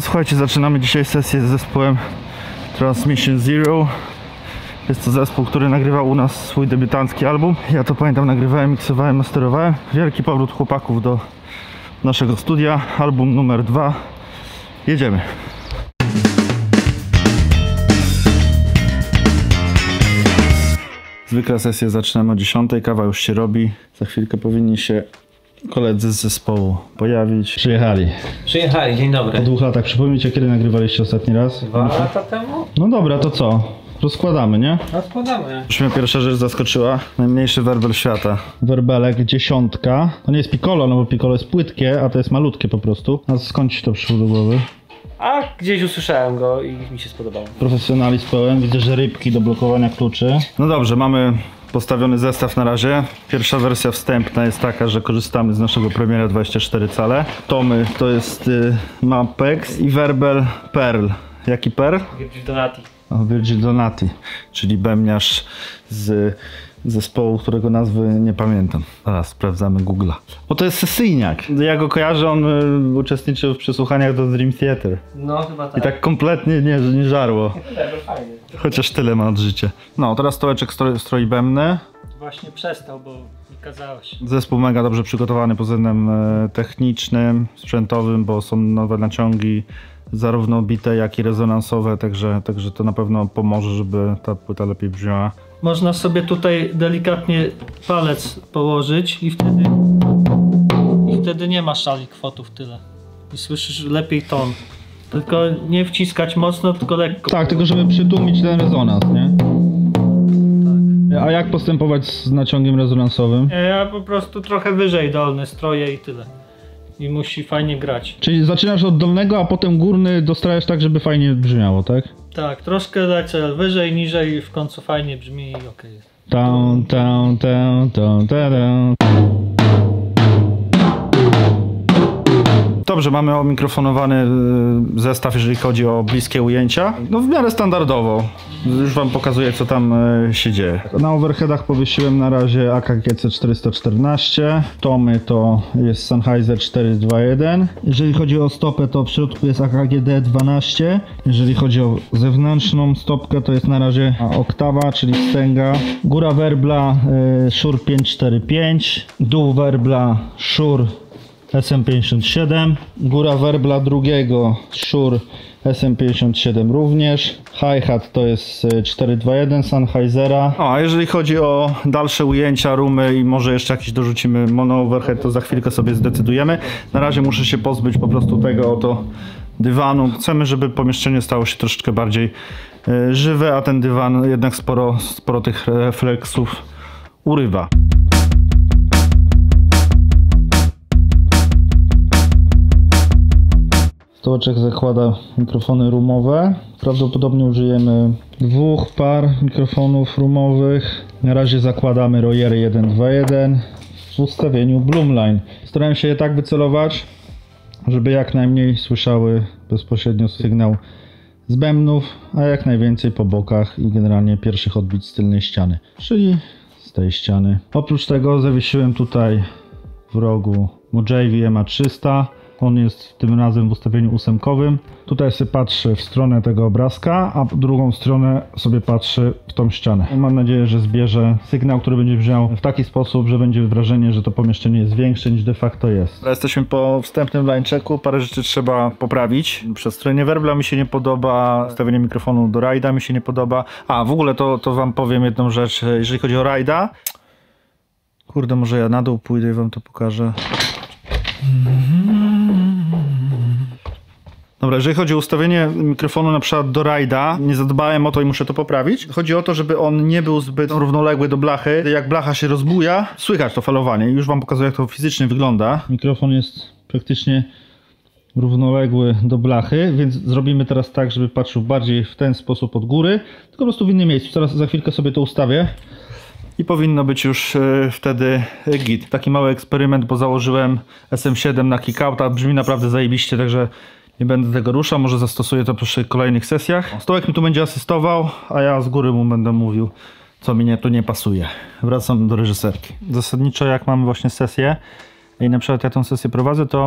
Słuchajcie, zaczynamy dzisiaj sesję z zespołem Transmission Zero. Jest to zespół, który nagrywał u nas swój debiutancki album. Ja to pamiętam, nagrywałem, miksowałem, masterowałem. Wielki powrót chłopaków do naszego studia. Album numer 2. Jedziemy. Zwykle sesję zaczynamy o 10, kawa już się robi. Za chwilkę powinni się koledzy z zespołu pojawić. Przyjechali. Dzień dobry. Po 2 latach. Przypomnijcie, kiedy nagrywaliście ostatni raz? 2 lata temu? No dobra, to co? Rozkładamy, nie? Rozkładamy. Już mnie pierwsza rzecz zaskoczyła. Najmniejszy werbel świata. Werbelek 10. To nie jest piccolo, no bo piccolo jest płytkie, a to jest malutkie po prostu. A skąd ci to przyszło do głowy? A gdzieś usłyszałem go i mi się spodobało. Profesjonalizm pełen. Widzę, że rybki do blokowania kluczy. No dobrze, mamy postawiony zestaw na razie. Pierwsza wersja wstępna jest taka, że korzystamy z naszego Premiera 24 cale. Tomy to jest Mapex i werbel Pearl. Jaki Pearl? Virgil Donati. Virgil Donati, czyli bębniarz z zespołu, którego nazwy nie pamiętam. Teraz sprawdzamy Google'a. Bo to jest sesyjniak. Ja go kojarzę, on uczestniczył w przesłuchaniach do Dream Theater. No chyba tak. I tak kompletnie nie żarło. Fajnie. Chociaż tyle ma od życia. No, teraz stołeczek stroi bębny. Właśnie przestał, bo mi kazałeś. Zespół mega dobrze przygotowany pod względem technicznym, sprzętowym, bo są nowe naciągi, zarówno bite, jak i rezonansowe, także to na pewno pomoże, żeby ta płyta lepiej brzmiała. Można sobie tutaj delikatnie palec położyć i wtedy nie ma szali kwotów tyle. I słyszysz lepiej ton. Tylko nie wciskać mocno, tylko lekko. Tak, tylko żeby przytłumić ten rezonans, nie? Tak. A jak postępować z naciągiem rezonansowym? Ja po prostu trochę wyżej dolny stroję i tyle. I musi fajnie grać. Czyli zaczynasz od dolnego, a potem górny dostrajasz tak, żeby fajnie brzmiało, tak? Tak, troszkę lecę wyżej, niżej i w końcu fajnie brzmi i okej jest. Dobrze, mamy omikrofonowany zestaw, jeżeli chodzi o bliskie ujęcia. No w miarę standardowo. Już wam pokazuję, co tam się dzieje. Na overheadach powiesiłem na razie AKG C414. Tomy to jest Sennheiser 421. Jeżeli chodzi o stopę, to w środku jest AKG D12. Jeżeli chodzi o zewnętrzną stopkę, to jest na razie oktawa, czyli wstęga. Góra werbla Shure 545. Dół werbla Shure SM57, góra werbla drugiego Shure SM57 również, hi-hat to jest 421 Sennheisera. A jeżeli chodzi o dalsze ujęcia, roomy i może jeszcze jakiś dorzucimy mono overhead, to za chwilkę sobie zdecydujemy. Na razie muszę się pozbyć po prostu tego oto dywanu. Chcemy, żeby pomieszczenie stało się troszeczkę bardziej żywe, a ten dywan jednak sporo tych refleksów urywa. Stołeczek zakłada mikrofony roomowe. Prawdopodobnie użyjemy 2 par mikrofonów roomowych. Na razie zakładamy Royery 1.2.1 w ustawieniu Bloomline. Starałem się je tak wycelować, żeby jak najmniej słyszały bezpośrednio sygnał z bębnów, a jak najwięcej po bokach i generalnie pierwszych odbić z tylnej ściany, czyli z tej ściany. Oprócz tego zawiesiłem tutaj w rogu Mojave MA300. On jest tym razem w ustawieniu 8-kowym. Tutaj sobie patrzę w stronę tego obrazka, a drugą stronę sobie patrzę w tą ścianę. Mam nadzieję, że zbierze sygnał, który będzie brzmiał w taki sposób, że będzie wrażenie, że to pomieszczenie jest większe niż de facto jest. Jesteśmy po wstępnym linechecku, parę rzeczy trzeba poprawić. Przestrojenie werbla mi się nie podoba, ustawienie mikrofonu do rajda mi się nie podoba. A w ogóle to wam powiem jedną rzecz, jeżeli chodzi o rajda. Kurde, może ja na dół pójdę i wam to pokażę. Dobra, jeżeli chodzi o ustawienie mikrofonu na przykład do rajda, nie zadbałem o to i muszę to poprawić. Chodzi o to, żeby on nie był zbyt równoległy do blachy. Jak blacha się rozbuja, słychać to falowanie. Już wam pokazuję, jak to fizycznie wygląda. Mikrofon jest praktycznie równoległy do blachy, więc zrobimy teraz tak, żeby patrzył bardziej w ten sposób od góry, tylko po prostu w innym miejscu. Teraz za chwilkę sobie to ustawię. I powinno być już wtedy git. Taki mały eksperyment, bo założyłem SM7 na kickouta. Brzmi naprawdę zajebiście, także nie będę tego ruszał. Może zastosuję to przy kolejnych sesjach. Stołek mi tu będzie asystował, a ja z góry mu będę mówił, co mi tu nie pasuje. Wracam do reżyserki. Zasadniczo jak mamy właśnie sesję i na przykład ja tę sesję prowadzę, to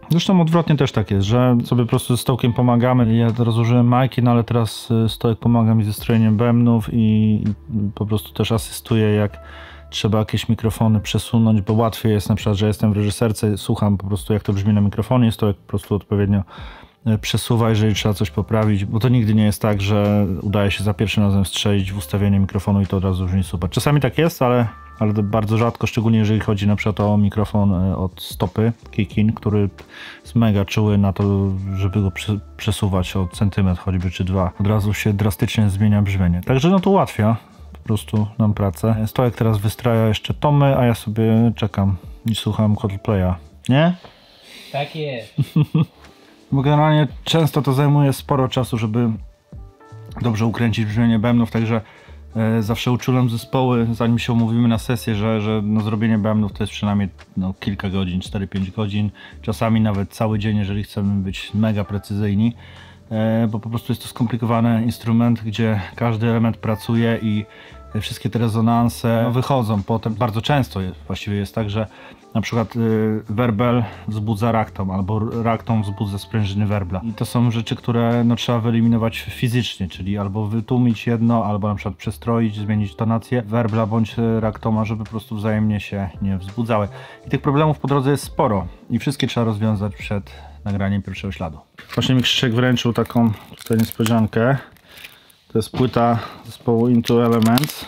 Zresztą odwrotnie też tak jest, że sobie po prostu z Stołkiem pomagamy. Ja rozłożyłem majki, no ale teraz Stołek pomaga mi ze strojeniem bębnów i po prostu też asystuje, jak trzeba jakieś mikrofony przesunąć, bo łatwiej jest na przykład, że jestem w reżyserce, słucham po prostu jak to brzmi na mikrofonie, Stołek po prostu odpowiednio przesuwa, jeżeli trzeba coś poprawić, bo to nigdy nie jest tak, że udaje się za pierwszym razem strzelić w ustawienie mikrofonu i to od razu brzmi super. Czasami tak jest, ale to bardzo rzadko, szczególnie jeżeli chodzi na przykład o mikrofon od stopy Kick-In, który jest mega czuły na to, żeby go przesuwać o centymetr choćby czy dwa. Od razu się drastycznie zmienia brzmienie. Także no to ułatwia po prostu nam pracę. Stołek teraz wystraja jeszcze tomy, a ja sobie czekam i słucham Coldplaya. Nie? Tak jest. Bo generalnie często to zajmuje sporo czasu, żeby dobrze ukręcić brzmienie bębnów, także zawsze uczulam zespoły, zanim się umówimy na sesję, że no zrobienie bębnów to jest przynajmniej kilka godzin, 4-5 godzin, czasami nawet cały dzień, jeżeli chcemy być mega precyzyjni, bo po prostu jest to skomplikowany instrument, gdzie każdy element pracuje i wszystkie te rezonanse wychodzą potem. Bardzo często właściwie jest tak, że na przykład werbel wzbudza raktom, albo raktom wzbudza sprężyny werbla. I to są rzeczy, które trzeba wyeliminować fizycznie, czyli albo wytłumić jedno, albo na przykład przestroić, zmienić tonację werbla bądź raktoma, żeby po prostu wzajemnie się nie wzbudzały. I tych problemów po drodze jest sporo i wszystkie trzeba rozwiązać przed nagraniem pierwszego śladu. Właśnie mi Krzysiek wręczył taką tutaj niespodziankę. To jest płyta zespołu Into Elements,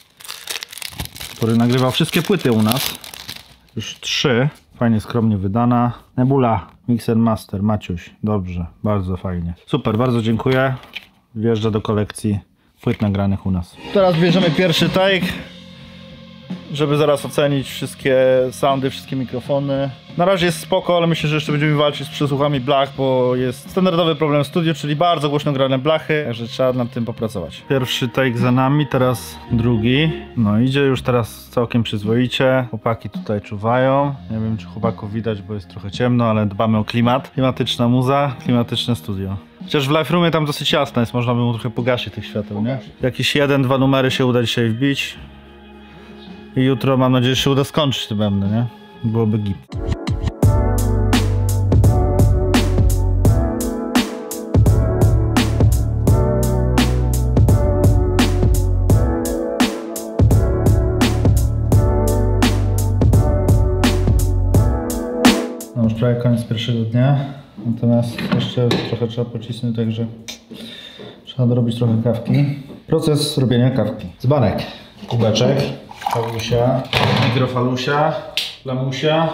który nagrywał wszystkie płyty u nas. Już 3, fajnie skromnie wydana. Nebula, Mix & Master, Maciuś, dobrze, bardzo fajnie. Super, bardzo dziękuję. Wjeżdża do kolekcji płyt nagranych u nas. Teraz bierzemy pierwszy take, żeby zaraz ocenić wszystkie soundy, wszystkie mikrofony. Na razie jest spoko, ale myślę, że jeszcze będziemy walczyć z przesłuchami blach, bo jest standardowy problem w studiu, czyli bardzo głośno grane blachy, także trzeba nad tym popracować. Pierwszy take za nami, teraz drugi. No idzie już teraz całkiem przyzwoicie. Chłopaki tutaj czuwają. Nie wiem, czy chłopaków widać, bo jest trochę ciemno, ale dbamy o klimat. Klimatyczna muza, klimatyczne studio. Chociaż w live roomie tam dosyć jasno jest, można by mu trochę pogasić tych świateł, nie? Jakieś 1-2 numery się uda dzisiaj wbić. I jutro mam nadzieję, że się uda skończyć te bębny, nie? Byłoby git. No już prawie koniec pierwszego dnia, natomiast jeszcze trochę trzeba pocisnąć, także trzeba dorobić trochę kawki. Proces robienia kawki. Dzbanek, kubeczek, falusia, mikrofalusia, lamusia.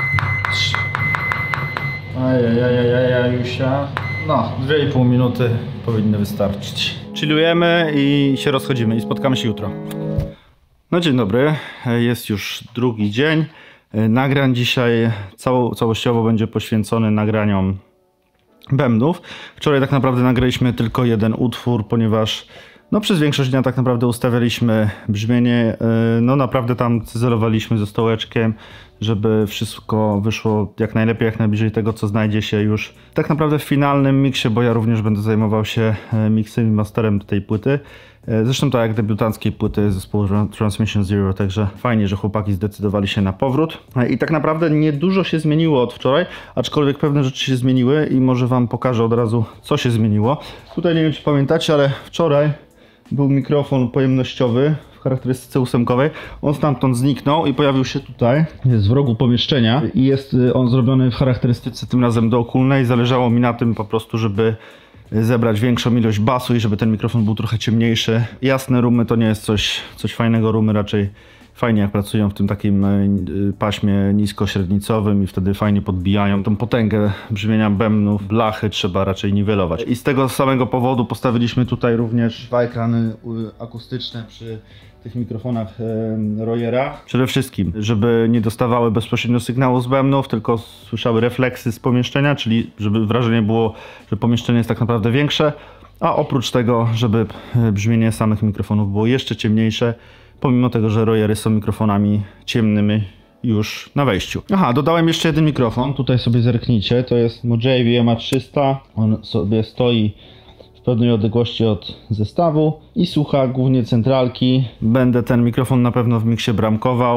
Ajajajajajusia. No, 2,5 minuty powinny wystarczyć. Chillujemy i się rozchodzimy i spotkamy się jutro. No dzień dobry, jest już drugi dzień. Nagrań dzisiaj całościowo będzie poświęcony nagraniom bębnów. Wczoraj tak naprawdę nagraliśmy tylko jeden utwór, ponieważ no przez większość dnia tak naprawdę ustawialiśmy brzmienie, no naprawdę tam cyzelowaliśmy ze Stołeczkiem, żeby wszystko wyszło jak najlepiej, jak najbliżej tego, co znajdzie się już tak naprawdę w finalnym miksie, bo ja również będę zajmował się miksem i masterem tej płyty. Zresztą tak jak debiutanckiej płyty zespołu Transmission Zero, także fajnie, że chłopaki zdecydowali się na powrót. I tak naprawdę niedużo się zmieniło od wczoraj, aczkolwiek pewne rzeczy się zmieniły i może wam pokażę od razu, co się zmieniło. Tutaj nie wiem, czy pamiętacie, ale wczoraj był mikrofon pojemnościowy w charakterystyce ósemkowej. On stamtąd zniknął i pojawił się tutaj. Jest w rogu pomieszczenia i jest on zrobiony w charakterystyce tym razem dookólnej. Zależało mi na tym po prostu, żeby zebrać większą ilość basu i żeby ten mikrofon był trochę ciemniejszy. Jasne rumy to nie jest coś fajnego, rumy raczej fajnie jak pracują w tym takim paśmie nisko-średnicowym i wtedy fajnie podbijają tą potęgę brzmienia bębnów. Blachy trzeba raczej niwelować. I z tego samego powodu postawiliśmy tutaj również dwa ekrany akustyczne przy tych mikrofonach Royera. Przede wszystkim, żeby nie dostawały bezpośrednio sygnału z bębnów, tylko słyszały refleksy z pomieszczenia, czyli żeby wrażenie było, że pomieszczenie jest tak naprawdę większe, a oprócz tego, żeby brzmienie samych mikrofonów było jeszcze ciemniejsze, pomimo tego, że Royery są mikrofonami ciemnymi już na wejściu. Aha, dodałem jeszcze jeden mikrofon. Tutaj sobie zerknijcie, to jest Mojave MA300. On sobie stoi w pewnej odległości od zestawu i słucha głównie centralki. Będę ten mikrofon na pewno w miksie bramkował.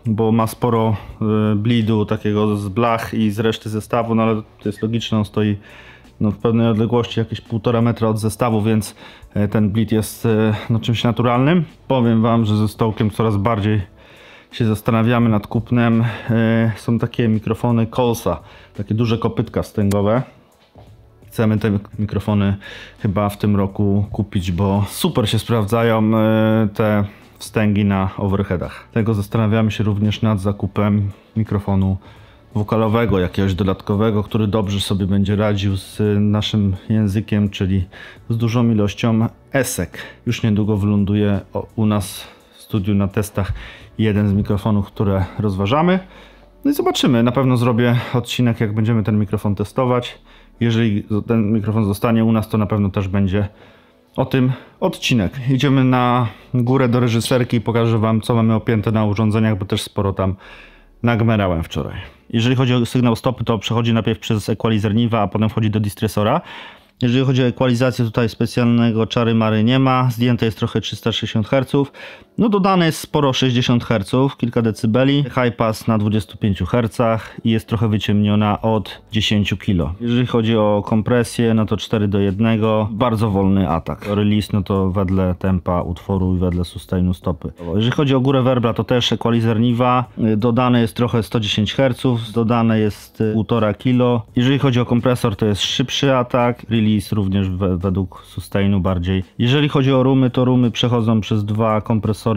bo ma sporo bleedu takiego z blach i z reszty zestawu, no ale to jest logiczne, on stoi no, w pewnej odległości jakieś 1,5 metra od zestawu, więc ten bleed jest no, czymś naturalnym. Powiem wam, że ze stołkiem coraz bardziej się zastanawiamy nad kupnem. Są takie mikrofony Colsa, takie duże kopytka wstęgowe. Chcemy te mikrofony chyba w tym roku kupić, bo super się sprawdzają te wstęgi na overheadach. Tego zastanawiamy się również nad zakupem mikrofonu wokalowego, jakiegoś dodatkowego, który dobrze sobie będzie radził z naszym językiem, czyli z dużą ilością esek. Już niedługo wyląduje u nas w studiu na testach jeden z mikrofonów, które rozważamy. No i zobaczymy, na pewno zrobię odcinek, jak będziemy ten mikrofon testować. Jeżeli ten mikrofon zostanie u nas, to na pewno też będzie o tym odcinek. Idziemy na górę do reżyserki i pokażę wam, co mamy opięte na urządzeniach, bo też sporo tam nagmerałem wczoraj. Jeżeli chodzi o sygnał stopy, to przechodzi najpierw przez equalizer Niva, a potem wchodzi do distressora. Jeżeli chodzi o ekwalizację, tutaj specjalnego czary-mary nie ma. Zdjęte jest trochę 360 Hz. No dodane jest sporo 60 Hz, kilka decybeli. High pass na 25 Hz i jest trochę wyciemniona od 10 kg. Jeżeli chodzi o kompresję, no to 4:1. Bardzo wolny atak. Release, no to wedle tempa utworu i wedle sustainu stopy. Jeżeli chodzi o górę werbla, to też equalizer Niva. Dodane jest trochę 110 Hz. Dodane jest 1,5 kg. Jeżeli chodzi o kompresor, to jest szybszy atak. Release również według sustainu bardziej. Jeżeli chodzi o rumy, to rumy przechodzą przez dwa kompresory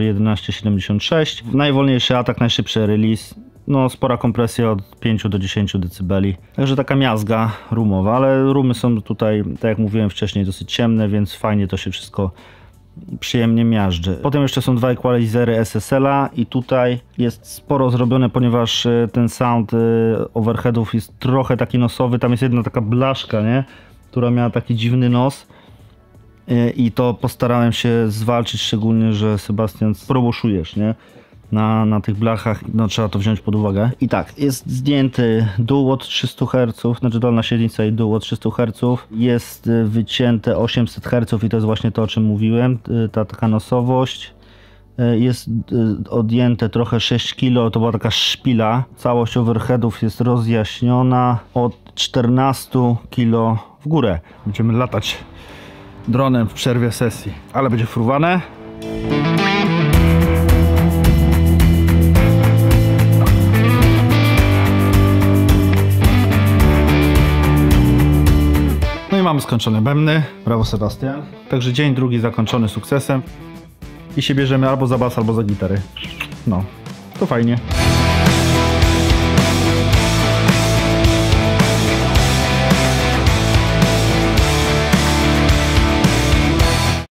1176. Najwolniejszy atak, najszybszy release. No spora kompresja od 5 do 10 dB. Także taka miazga rumowa, ale rumy są tutaj, tak jak mówiłem wcześniej, dosyć ciemne, więc fajnie to się wszystko przyjemnie miażdży. Potem jeszcze są dwa equalizery SSL-a i tutaj jest sporo zrobione, ponieważ ten sound overheadów jest trochę taki nosowy. Tam jest jedna taka blaszka, nie? Która miała taki dziwny nos i to postarałem się zwalczyć, szczególnie, że Sebastian proboszujesz, nie? Na tych blachach, no trzeba to wziąć pod uwagę. I tak, jest zdjęty dół od 300 Hz, znaczy dolna średnica i dół od 300 Hz. Jest wycięte 800 Hz i to jest właśnie to, o czym mówiłem, ta taka nosowość. Jest odjęte trochę 6 kg, to była taka szpila. Całość overheadów jest rozjaśniona od 14 kg w górę. Będziemy latać dronem w przerwie sesji, ale będzie fruwane. No i mamy skończone bębny. Brawo Sebastian. Także dzień drugi zakończony sukcesem. I się bierzemy albo za bas, albo za gitary. No, to fajnie.